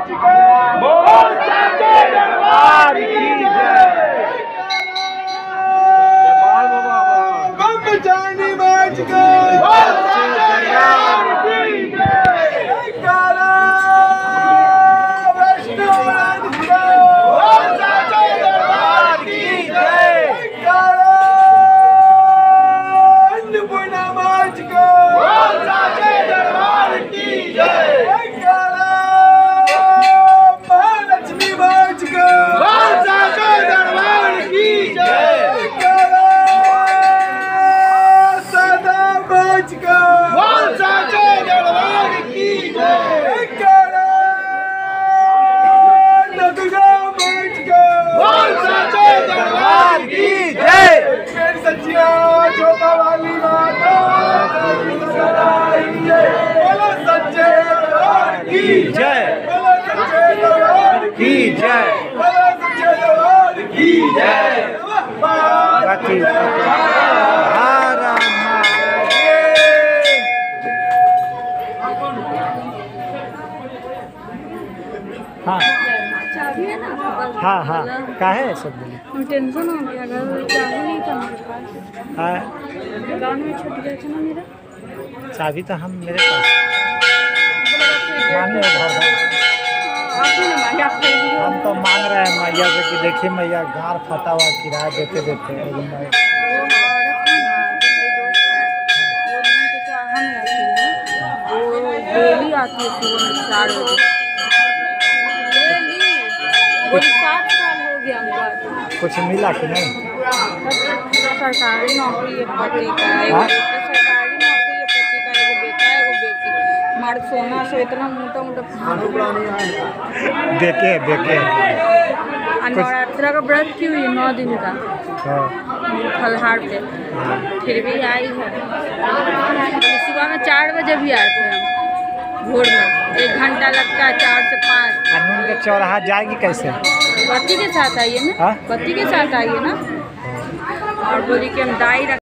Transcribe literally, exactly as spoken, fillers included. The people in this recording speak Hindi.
बोल सच्चे दरबार की जय। बम जानी बाज गए बोल सच्चे दरबार की जय। काला वैष्णो बोल सच्चे दरबार की जय। काला अन्नपूर्णा बाज गए बोल सच्चे दरबार की जय। जोता वाली माता बोलो सच्चे दरबार की जय। बोलो सच्चे दरबार की जय। बोलो सच्चे दरबार की जय। हाँ चाबी है ना। हाँ हाँ क्या है सब बोले। टेंशन हो गया, घर चाबी नहीं था मेरे पास। हाँ दुकान में छूट गया था ना मेरा। चाबी तो हम मेरे पास मांगे घर हम तो मांग रहे हैं मैया से कि देखिए मैया गार फटा हुआ किराया देते देते डेली आती है सुबह में चार बजे। सात साल हो गया हमको। कुछ मिला कि नहीं। सरकारी नौकरी है पति का, एगो सरकारी नौकरी है पति का, एगो बेटा एगो बेटी। हमारे सोना से इतना मोटा मोटा देखे देखे नवरात्रा का व्रत की हुई नौ दिन का फलहार पे, फिर भी आई है। सुबह में चार बजे भी आए थे हम, भोर में एक घंटा लगता है चार से पाँच। कानून के चौराहा जाएगी कैसे। पति के साथ आइए ना, पति के साथ आइए ना। और बोली कि हम दाई